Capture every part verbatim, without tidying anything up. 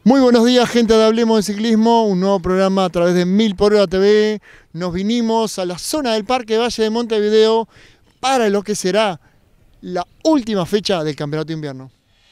Muy buenos días, gente de Hablemos de Ciclismo, un nuevo programa a través de Mil por Hora T V. Nos vinimos a la zona del Parque Valle de Montevideo para lo que será la última fecha del Campeonato de Invierno.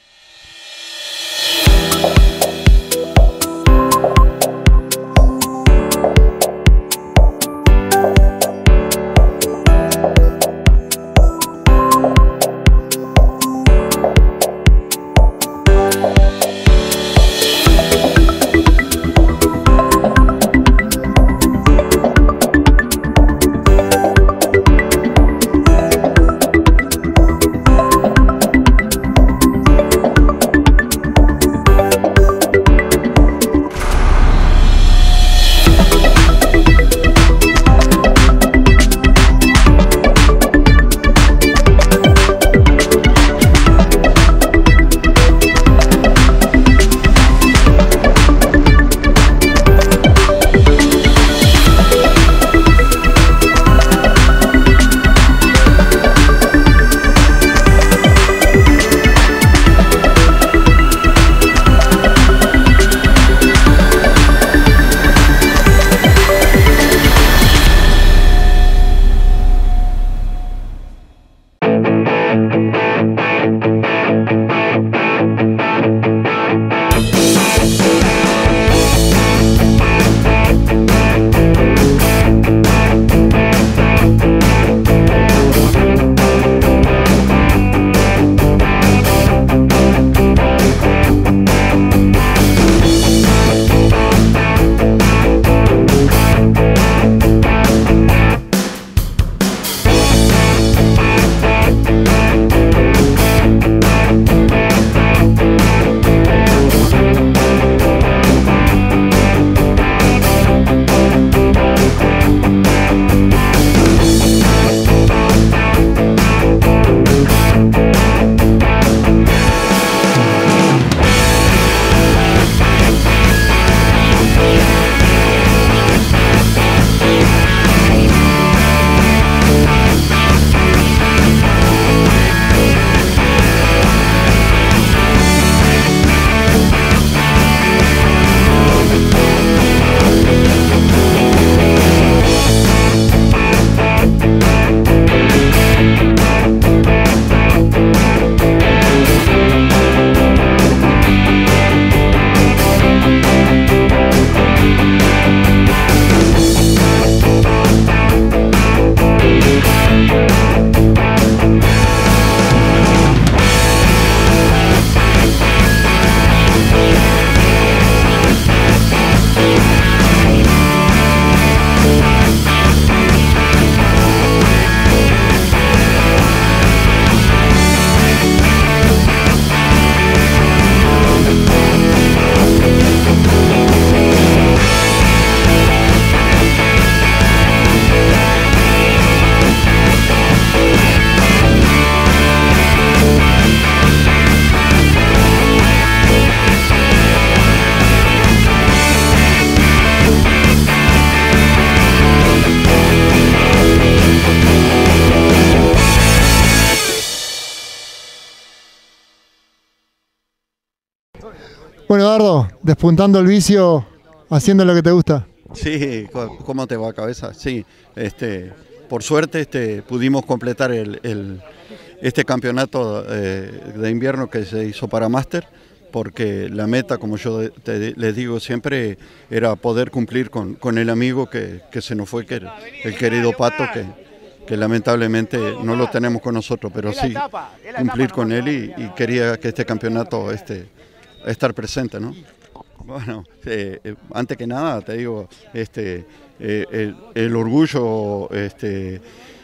Bueno, Eduardo, despuntando el vicio, haciendo lo que te gusta. Sí, ¿cómo te va, cabeza? Sí, este, por suerte este, pudimos completar el, el, este campeonato eh, de invierno que se hizo para Máster, porque la meta, como yo te, les digo siempre, era poder cumplir con, con el amigo que, que se nos fue, que el, el querido Pato, que, que lamentablemente no lo tenemos con nosotros, pero sí cumplir con él y, y quería que este campeonato este, estar presente, ¿no? Bueno, eh, eh, antes que nada te digo, este, eh, el, el orgullo este,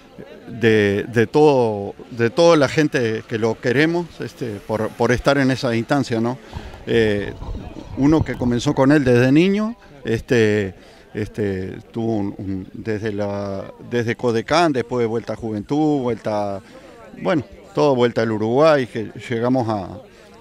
de, de, todo, de toda la gente que lo queremos este, por, por estar en esa instancia, ¿no? Eh, uno que comenzó con él desde niño, este, este, tuvo un, un, desde, la, desde Codecán, después de Vuelta a Juventud, Vuelta, bueno, todo Vuelta al Uruguay, que llegamos a...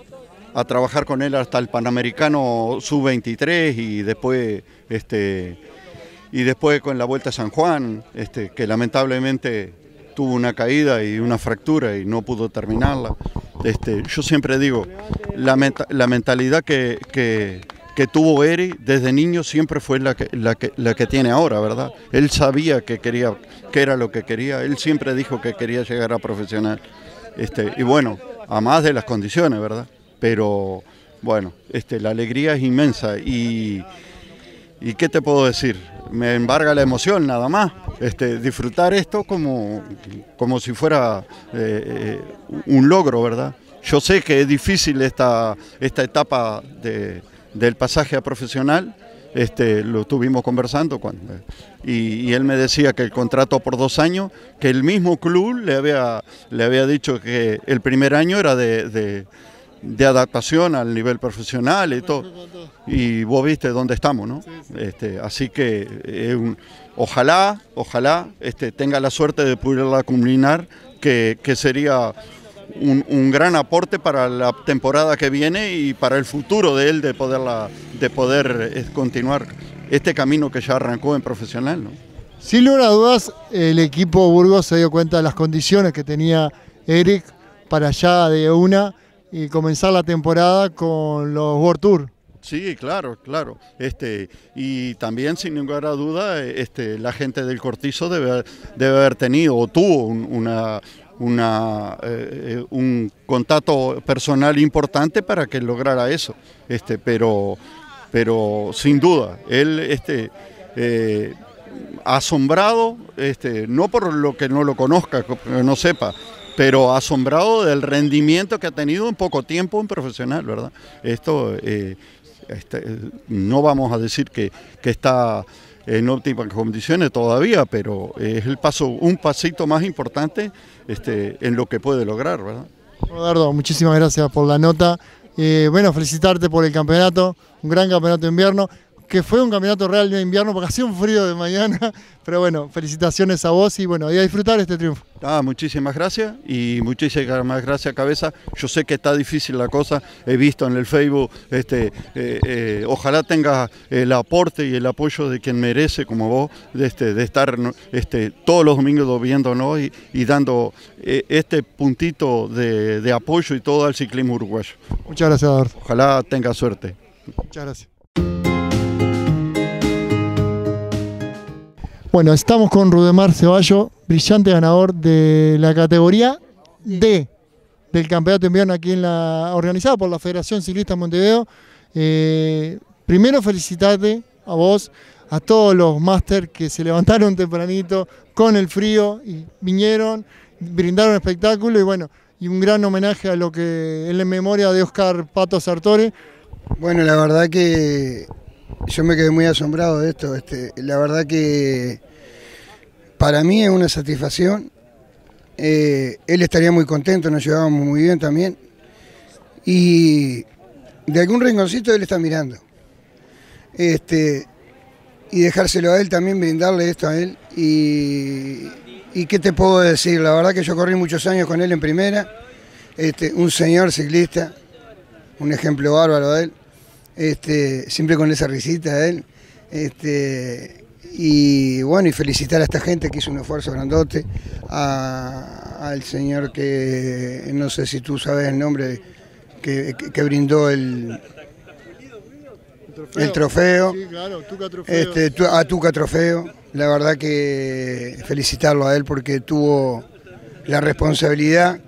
a trabajar con él hasta el Panamericano sub veintitrés y después este y después con la Vuelta a San Juan, este que lamentablemente tuvo una caída y una fractura y no pudo terminarla. Este, yo siempre digo, la, meta, la mentalidad que, que, que tuvo Eric desde niño siempre fue la que, la que, la que tiene ahora, ¿verdad? Él sabía que quería, que era lo que quería, él siempre dijo que quería llegar a profesional. Este, y bueno, a más de las condiciones, ¿verdad? Pero bueno, este, la alegría es inmensa y, y ¿qué te puedo decir? Me embarga la emoción nada más, este, disfrutar esto como, como si fuera eh, un logro, ¿verdad? Yo sé que es difícil esta, esta etapa de, del pasaje a profesional, este, lo estuvimos conversando cuando, y, y él me decía que el contrato por dos años, que el mismo club le había, le había dicho que el primer año era de, de, de adaptación al nivel profesional y todo, y vos viste dónde estamos, ¿no? Este, así que eh, un, ojalá, ojalá este, tenga la suerte de poderla culminar, que, que sería Un, un gran aporte para la temporada que viene y para el futuro de él de, poderla, de poder eh, continuar este camino que ya arrancó en profesional, ¿no? Sin lugar a dudas, el equipo Burgos se dio cuenta de las condiciones que tenía Eric para ya de una y comenzar la temporada con los World Tour. Sí, claro, claro. Este, y también, sin ninguna duda, este, la gente del Cortizo debe, debe haber tenido o tuvo un, una... Una, eh, un contacto personal importante para que lograra eso, este, pero, pero sin duda, él este, eh, asombrado, este, no por lo que no lo conozca, que no sepa, pero asombrado del rendimiento que ha tenido en poco tiempo en profesional, ¿verdad? Esto, eh, este, no vamos a decir que, que está en óptimas condiciones todavía, pero es el paso, un pasito más importante este, en lo que puede lograr, ¿verdad? Rodardo, muchísimas gracias por la nota. Eh, bueno, felicitarte por el campeonato, un gran campeonato de invierno, que fue un campeonato real de invierno porque hacía un frío de mañana, pero bueno, felicitaciones a vos y bueno, y a disfrutar este triunfo. Ah, muchísimas gracias y muchísimas gracias, Cabeza. Yo sé que está difícil la cosa, he visto en el Facebook, este, eh, eh, ojalá tengas el aporte y el apoyo de quien merece, como vos, de, este, de estar este, todos los domingos viéndonos y, y dando eh, este puntito de, de apoyo y todo al ciclismo uruguayo. Muchas gracias, Adolfo. Ojalá tengas suerte. Muchas gracias. Bueno, estamos con Rudemar Ceballo, brillante ganador de la categoría D del Campeonato de Invierno aquí en la organizada por la Federación Ciclista Montevideo. Eh, primero felicitarte a vos, a todos los máster que se levantaron tempranito con el frío y vinieron, brindaron espectáculo y bueno, y un gran homenaje a lo que en memoria de Oscar Pato Sartori. Bueno, la verdad que yo me quedé muy asombrado de esto. Este, la verdad que para mí es una satisfacción. Eh, él estaría muy contento, nos llevábamos muy bien también. Y de algún rinconcito él está mirando. Este, y dejárselo a él también, brindarle esto a él. Y, y qué te puedo decir, la verdad que yo corrí muchos años con él en primera. Este, un señor ciclista, un ejemplo bárbaro de él. Este, siempre con esa risita de él, este, y bueno, y felicitar a esta gente que hizo un esfuerzo grandote, a, al señor que, no sé si tú sabes el nombre, que, que, que brindó el, el trofeo, el trofeo. Sí, claro, Tuca Trofeo. Este, a Tuca Trofeo, la verdad que felicitarlo a él porque tuvo la responsabilidad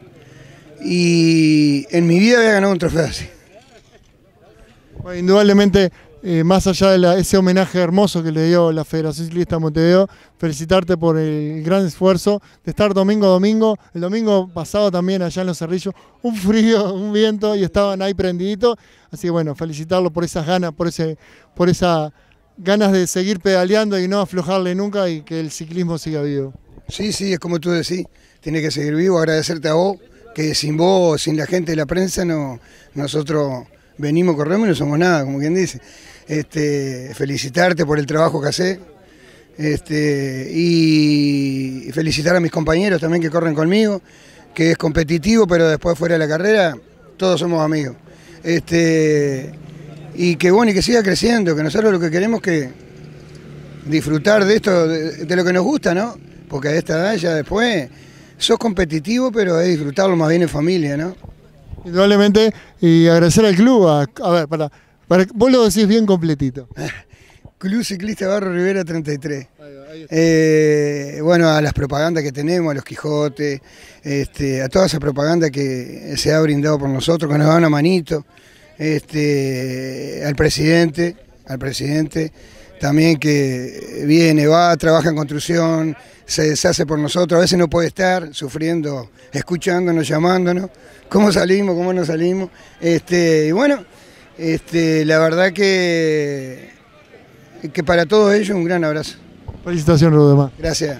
y en mi vida había ganado un trofeo así. Bueno, indudablemente, eh, más allá de la, ese homenaje hermoso que le dio la Federación Ciclista Montevideo, felicitarte por el gran esfuerzo de estar domingo a domingo. El domingo pasado también allá en Los Cerrillos, un frío, un viento y estaban ahí prendiditos. Así que bueno, felicitarlo por esas ganas, por ese, por esas ganas de seguir pedaleando y no aflojarle nunca y que el ciclismo siga vivo. Sí, sí, es como tú decís, tiene que seguir vivo. Agradecerte a vos, que sin vos, sin la gente de la prensa, no, nosotros venimos, corremos y no somos nada, como quien dice. Este, felicitarte por el trabajo que hacés este, y felicitar a mis compañeros también que corren conmigo, que es competitivo, pero después fuera de la carrera todos somos amigos. Este, y que bueno, y que siga creciendo, que nosotros lo que queremos es que disfrutar de esto, de, de lo que nos gusta, ¿no? Porque a esta edad ya después sos competitivo, pero es disfrutarlo más bien en familia, ¿no? Indudablemente, y agradecer al club, a, a ver, para, Para, vos lo decís bien completito. Club Ciclista Barrio Rivera treinta y tres. Eh, bueno, a las propagandas que tenemos, a los Quijotes, este, a toda esa propaganda que se ha brindado por nosotros, que nos da una manito, este, al presidente, al presidente también que viene, va, trabaja en construcción, se deshace por nosotros, a veces no puede estar sufriendo, escuchándonos, llamándonos, cómo salimos, cómo no salimos, este, y bueno, este, la verdad que, que para todos ellos un gran abrazo. Felicitaciones, Rodemar. Gracias.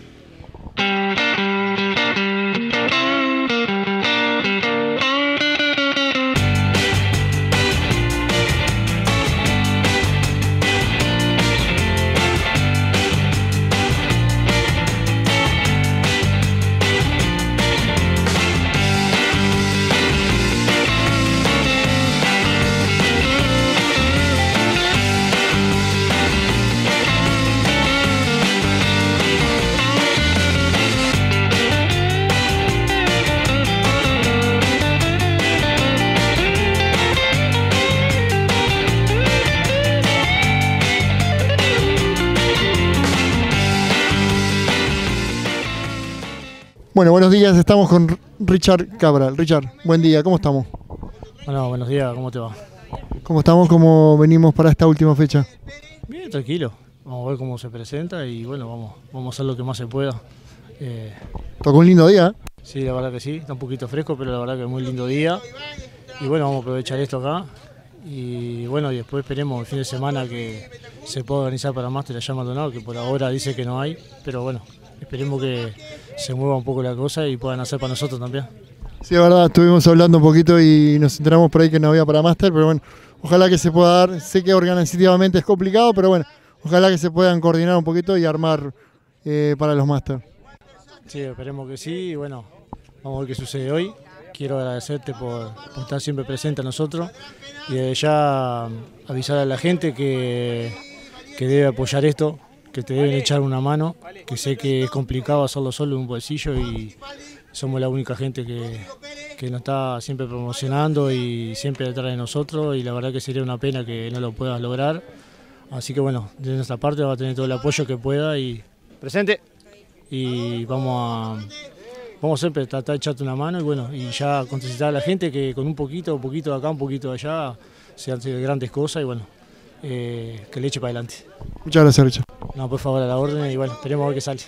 Bueno, buenos días, estamos con Richard Cabral. Richard, buen día, ¿cómo estamos? Bueno, buenos días, ¿cómo te va? ¿Cómo estamos? ¿Cómo venimos para esta última fecha? Bien, tranquilo. Vamos a ver cómo se presenta y bueno, vamos, vamos a hacer lo que más se pueda. Eh, Tocó un lindo día. sí, la verdad que sí, está un poquito fresco, pero la verdad que es muy lindo día. Y bueno, vamos a aprovechar esto acá. Y bueno, y después esperemos el fin de semana que se pueda organizar para Máster allá en Maldonado, que por ahora dice que no hay, pero bueno, esperemos que se mueva un poco la cosa y puedan hacer para nosotros también. Sí, es verdad, estuvimos hablando un poquito y nos enteramos por ahí que no había para máster, pero bueno, ojalá que se pueda dar. Sé que organizativamente es complicado, pero bueno, ojalá que se puedan coordinar un poquito y armar eh, para los máster. Sí, esperemos que sí y bueno, vamos a ver qué sucede hoy. Quiero agradecerte por, por estar siempre presente a nosotros y desde ya avisar a la gente que, que debe apoyar esto, que te deben echar una mano, que sé que es complicado hacerlo solo en un bolsillo y somos la única gente que, que nos está siempre promocionando y siempre detrás de nosotros y la verdad que sería una pena que no lo puedas lograr. Así que bueno, de nuestra parte va a tener todo el apoyo que pueda y presente y vamos a, vamos siempre a tratar de echarte una mano y bueno, y ya concientizar a la gente que con un poquito, un poquito de acá, un poquito de allá, se hacen grandes cosas y bueno, eh, que le eche para adelante. Muchas gracias, Richard. No, por favor, a la orden y bueno, esperemos a ver qué sale.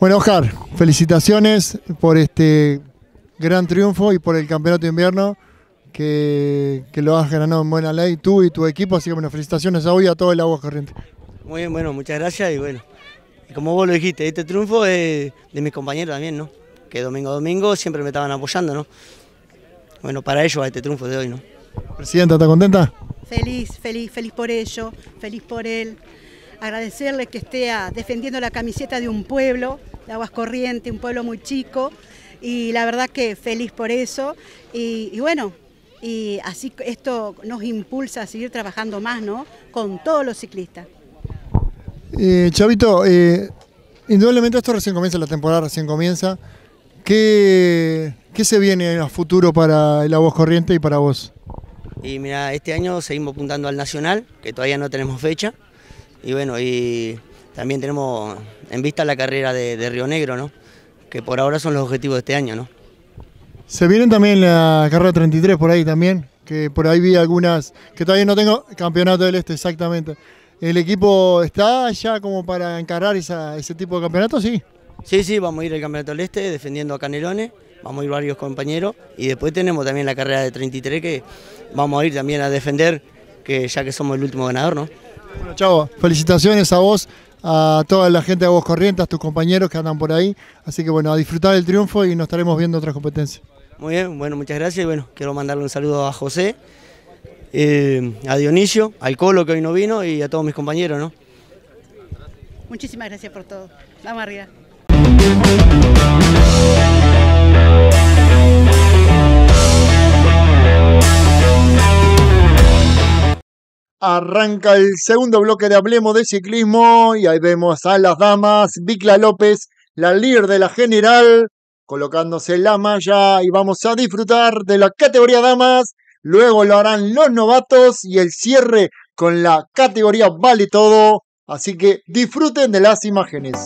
Bueno, Oscar, felicitaciones por este gran triunfo y por el campeonato de invierno que, que lo has ganado en buena ley, tú y tu equipo, así que bueno, felicitaciones a hoy a todo el Aguas Corrientes. Muy bien, bueno, muchas gracias y bueno, como vos lo dijiste, este triunfo es de mis compañeros también, ¿no? Que domingo a domingo siempre me estaban apoyando, ¿no? Bueno, para ellos este triunfo de hoy, ¿no? Presidenta, ¿está contenta? Feliz, feliz, feliz por ello, feliz por él. Agradecerle que esté defendiendo la camiseta de un pueblo, de Aguas Corrientes, un pueblo muy chico, y la verdad que feliz por eso. Y, y bueno, y así esto nos impulsa a seguir trabajando más, ¿no? Con todos los ciclistas. Eh, Chavito, eh, indudablemente esto recién comienza, la temporada recién comienza. ¿Qué, qué se viene a futuro para el Aguas Corrientes y para vos? Y mira, este año seguimos apuntando al Nacional, que todavía no tenemos fecha. Y bueno, y también tenemos en vista la carrera de, de Río Negro, ¿no? Que por ahora son los objetivos de este año, ¿no? Se vienen también la carrera treinta y tres por ahí también, que por ahí vi algunas, que todavía no tengo, Campeonato del Este, exactamente. ¿El equipo está ya como para encarar esa, ese tipo de campeonato? Sí. Sí, sí, vamos a ir al Campeonato del Este defendiendo a Canelones, vamos a ir varios compañeros y después tenemos también la carrera de treinta y tres que vamos a ir también a defender, que ya que somos el último ganador, ¿no? Bueno, Chavo, felicitaciones a vos, a toda la gente de Aguas Corrientes, a tus compañeros que andan por ahí. Así que bueno, a disfrutar del triunfo y nos estaremos viendo otras competencias. Muy bien, bueno, muchas gracias y bueno, quiero mandarle un saludo a José, eh, a Dionisio, al Colo que hoy no vino y a todos mis compañeros, ¿no? Muchísimas gracias por todo. Vamos arriba. Arranca el segundo bloque de Hablemos de Ciclismo y ahí vemos a las damas, Vicla López, la líder de la general, colocándose la malla y vamos a disfrutar de la categoría damas, luego lo harán los novatos y el cierre con la categoría vale todo, así que disfruten de las imágenes.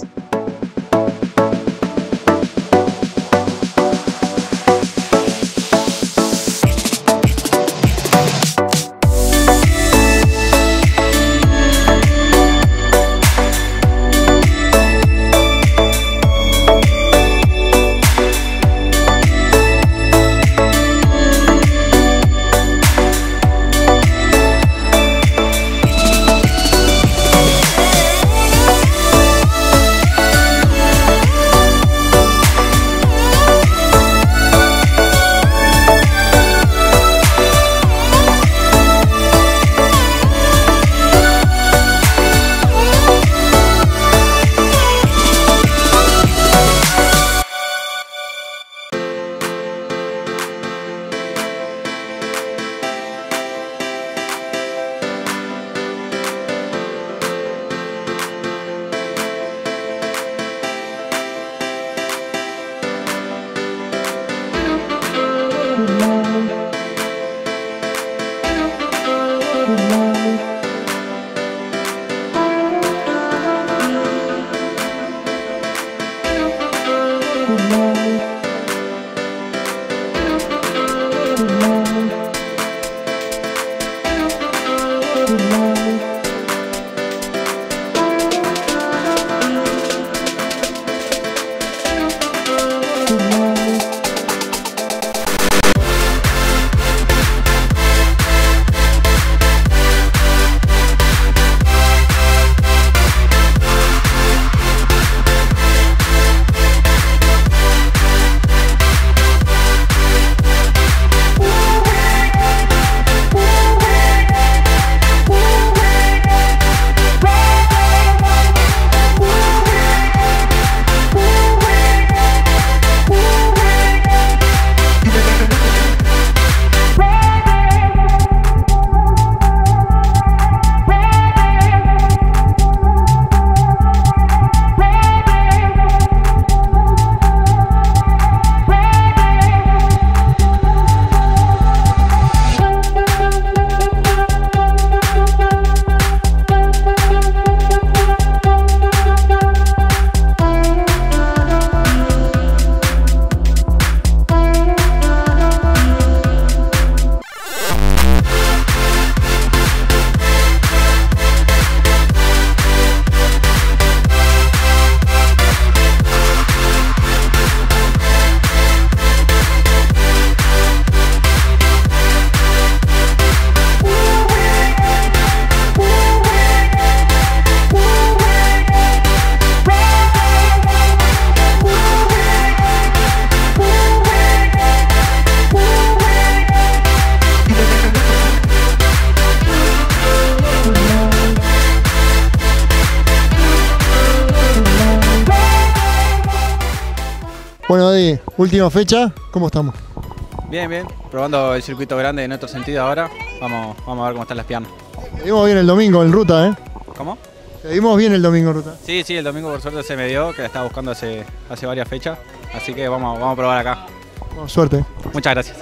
Eddie, última fecha, ¿cómo estamos? Bien, bien, probando el circuito grande en otro sentido ahora. Vamos, vamos a ver cómo están las piernas. Te vimos bien el domingo en ruta, ¿eh? ¿Cómo? Te vimos bien el domingo en ruta. Sí, sí, el domingo por suerte se me dio, que la estaba buscando hace, hace varias fechas. Así que vamos, vamos a probar acá. Bueno, suerte. Muchas gracias.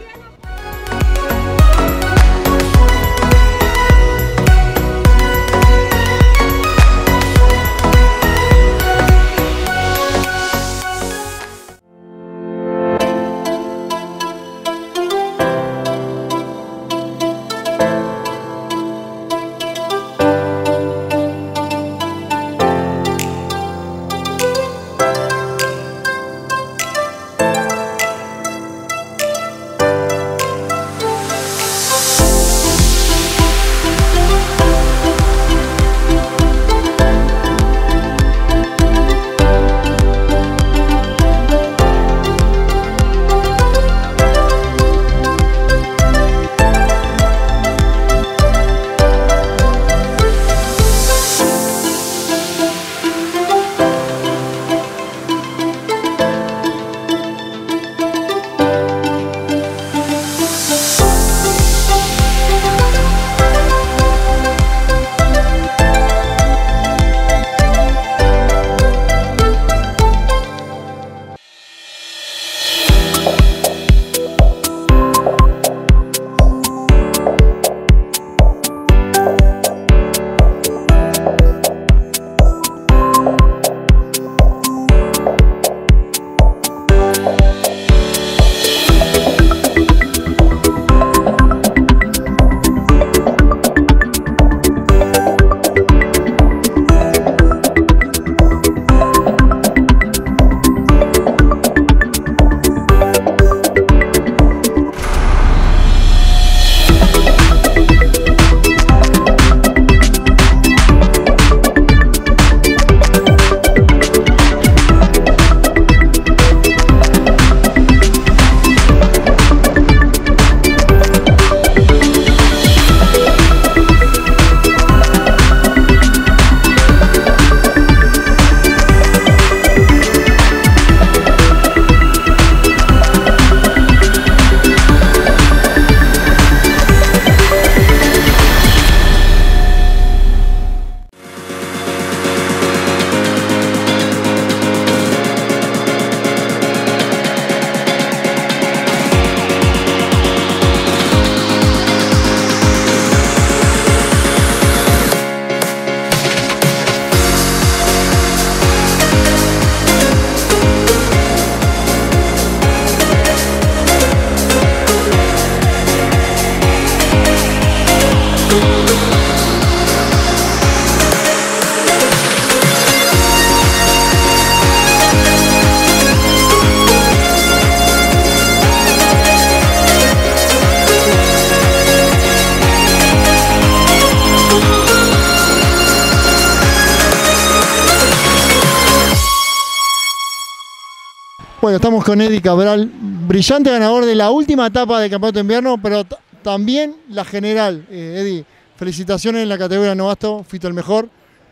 Bueno, estamos con Eddie Cabral, brillante ganador de la última etapa del Campeonato de Invierno, pero también la general. Eh, Eddie, felicitaciones en la categoría novato, fuiste el mejor.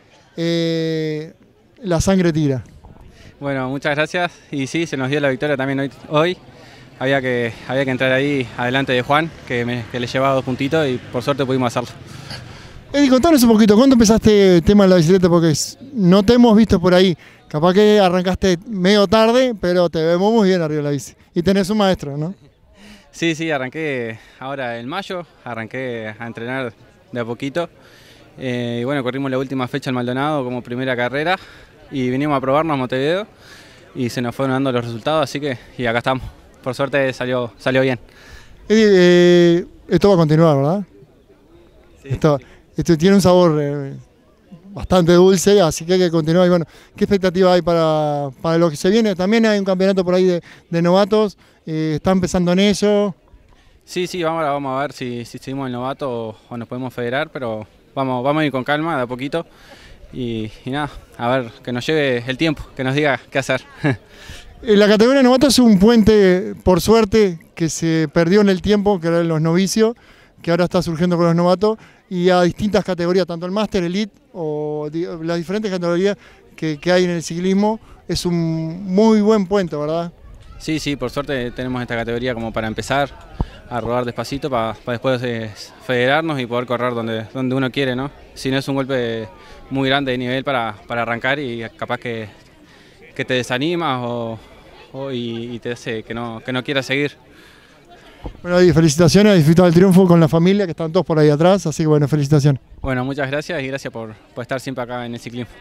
Eh, la sangre tira. Bueno, muchas gracias. Y sí, se nos dio la victoria también hoy. hoy. Había, que, había que entrar ahí adelante de Juan, que, me, que le llevaba dos puntitos y por suerte pudimos hacerlo. Eddie, contanos un poquito, ¿cuándo empezaste el tema de la bicicleta? Porque no te hemos visto por ahí. Capaz que arrancaste medio tarde, pero te vemos muy bien arriba de la bici. Y tenés un maestro, ¿no? Sí, sí, arranqué ahora en mayo, arranqué a entrenar de a poquito. Eh, y bueno, corrimos la última fecha en Maldonado como primera carrera y vinimos a probarnos a Montevideo y se nos fueron dando los resultados, así que y acá estamos. Por suerte salió, salió bien. Eddie, eh, esto va a continuar, ¿verdad? Sí, esto, sí. esto tiene un sabor eh, bastante dulce, así que hay que continuar. Y bueno, ¿qué expectativa hay para, para lo que se viene? También hay un campeonato por ahí de, de novatos, eh, ¿está empezando en eso? Sí, sí, vamos, ahora vamos a ver si, si seguimos el novato o, o nos podemos federar, pero vamos, vamos a ir con calma, de a poquito. Y, y nada, a ver, que nos lleve el tiempo, que nos diga qué hacer. La categoría de novatos es un puente, por suerte, que se perdió en el tiempo, que eran los novicios, que ahora está surgiendo con los novatos, y a distintas categorías, tanto el Máster, Elite o las diferentes categorías que, que hay en el ciclismo, es un muy buen puente, ¿verdad? Sí, sí, por suerte tenemos esta categoría como para empezar a rodar despacito para, para después eh, federarnos y poder correr donde, donde uno quiere, ¿no? Si no es un golpe muy grande de nivel para, para arrancar y capaz que, que te desanimas o, o y, y te hace que no, que no quieras seguir. Bueno, Adi, felicitaciones, a disfrutar del triunfo con la familia, que están todos por ahí atrás, así que bueno, felicitaciones. Bueno, muchas gracias y gracias por, por estar siempre acá en el ciclismo.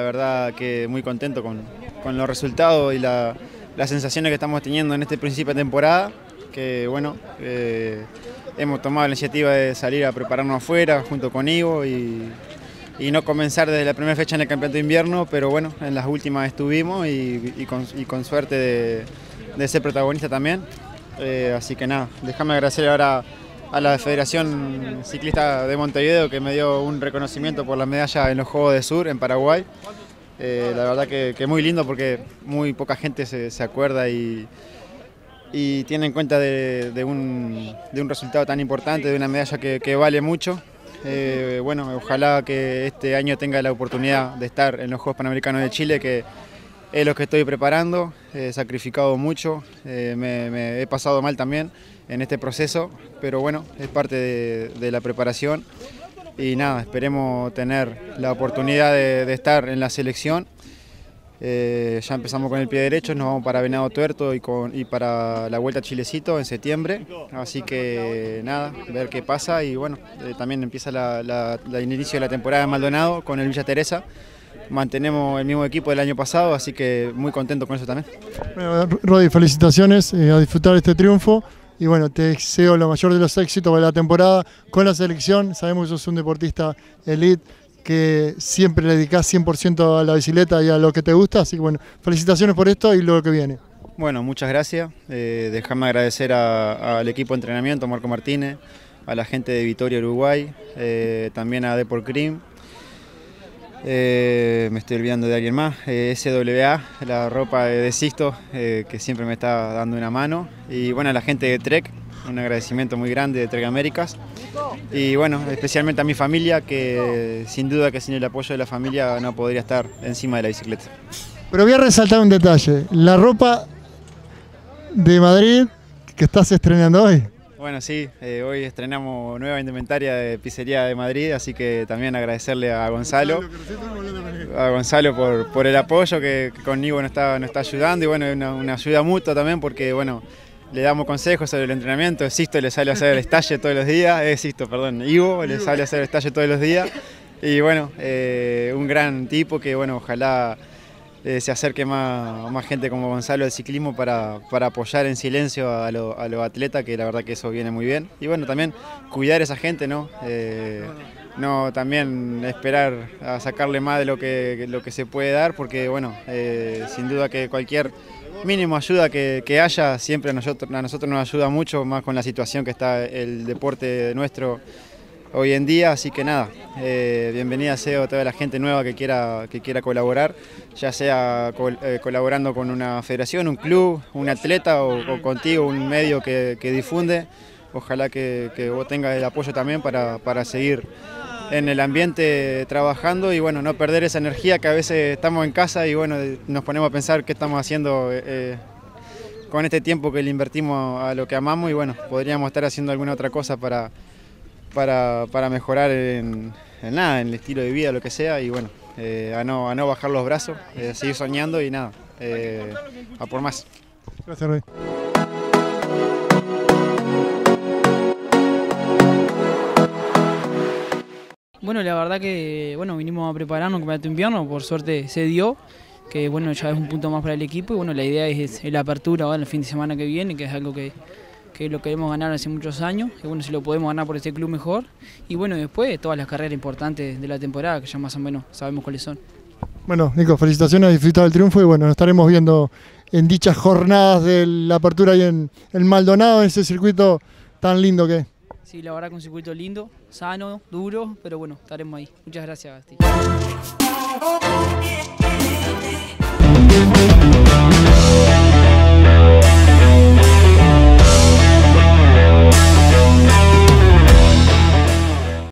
verdad que muy contento con, con los resultados y la, las sensaciones que estamos teniendo en este principio de temporada, que bueno, eh, hemos tomado la iniciativa de salir a prepararnos afuera junto con Ivo y, y no comenzar desde la primera fecha en el campeonato de invierno, pero bueno, en las últimas estuvimos y, y, con, y con suerte de, de ser protagonista también. Eh, así que nada, déjame agradecer ahora a la Federación Ciclista de Montevideo que me dio un reconocimiento por la medalla en los Juegos de Sur en Paraguay. Eh, la verdad que, que muy lindo porque muy poca gente se, se acuerda y, y tiene en cuenta de, de, un, de un resultado tan importante, de una medalla que, que vale mucho. Eh, bueno, ojalá que este año tenga la oportunidad de estar en los Juegos Panamericanos de Chile, que es lo que estoy preparando. He sacrificado mucho, eh, me, me he pasado mal también en este proceso, pero bueno, es parte de, de la preparación y nada, esperemos tener la oportunidad de, de estar en la selección. Eh, ya empezamos con el pie derecho, nos vamos para Venado Tuerto y, con, y para la Vuelta a Chilecito en septiembre, así que nada, ver qué pasa y bueno, eh, también empieza la, la, la, el inicio de la temporada de Maldonado con el Villa Teresa. Mantenemos el mismo equipo del año pasado, así que muy contento con eso también. Bueno, Rodi, felicitaciones, eh, a disfrutar de este triunfo y bueno, te deseo lo mayor de los éxitos para la temporada con la selección. Sabemos que sos un deportista elite, que siempre le dedicás cien por ciento a la bicicleta y a lo que te gusta, así que bueno, felicitaciones por esto y lo que viene. Bueno, muchas gracias. Eh, déjame agradecer al equipo de entrenamiento, Marco Martínez, a la gente de Vitoria, Uruguay, eh, también a Deport Cream. Eh, me estoy olvidando de alguien más, eh, S W A, la ropa de Sixto, eh, que siempre me está dando una mano, y bueno, a la gente de Trek, un agradecimiento muy grande de Trek Américas, y bueno, especialmente a mi familia, que sin duda que sin el apoyo de la familia no podría estar encima de la bicicleta. Pero voy a resaltar un detalle, la ropa de Madrid que estás estrenando hoy. Bueno, sí, eh, hoy estrenamos nueva indumentaria de Pizzería de Madrid, así que también agradecerle a Gonzalo, a Gonzalo por, por el apoyo que, que conmigo nos está, nos está ayudando y bueno, una, una ayuda mutua también porque bueno, le damos consejos sobre el entrenamiento. Sisto le sale a hacer el estalle todos los días, eh, Sisto, perdón, Ivo le sale a hacer el estalle todos los días y bueno, eh, un gran tipo que bueno, ojalá Eh, se acerque más, más gente como Gonzalo al ciclismo para, para apoyar en silencio a los a lo atletas, que la verdad que eso viene muy bien. Y bueno, también cuidar a esa gente, ¿no? Eh, no también esperar a sacarle más de lo que, lo que se puede dar, porque bueno, eh, sin duda que cualquier mínimo ayuda que, que haya, siempre a nosotros, a nosotros nos ayuda mucho, más con la situación que está el deporte nuestro hoy en día, así que nada, eh, bienvenida sea a toda la gente nueva que quiera, que quiera colaborar, ya sea col, eh, colaborando con una federación, un club, un atleta o, o contigo, un medio que, que difunde. Ojalá que, que vos tengas el apoyo también para, para seguir en el ambiente trabajando y bueno, no perder esa energía que a veces estamos en casa y bueno, nos ponemos a pensar qué estamos haciendo eh, con este tiempo que le invertimos a lo que amamos y bueno, podríamos estar haciendo alguna otra cosa para Para, para mejorar en, en nada, en el estilo de vida, lo que sea, y bueno, eh, a, no, a no bajar los brazos, eh, seguir soñando y nada, eh, a por más. Gracias, Rey. Bueno, la verdad que bueno, vinimos a prepararnos un campeonato de invierno, por suerte se dio, que bueno, ya es un punto más para el equipo y bueno, la idea es, es la apertura ¿vale? El fin de semana que viene, que es algo que que lo queremos ganar hace muchos años, y bueno, si lo podemos ganar por este club mejor, y bueno, después todas las carreras importantes de la temporada, que ya más o menos sabemos cuáles son. Bueno, Nico, felicitaciones, disfrutar del triunfo, y bueno, nos estaremos viendo en dichas jornadas de la apertura ahí en el Maldonado, en ese circuito tan lindo que es. Sí, la verdad que un circuito lindo, sano, duro, pero bueno, estaremos ahí. Muchas gracias, Gasti.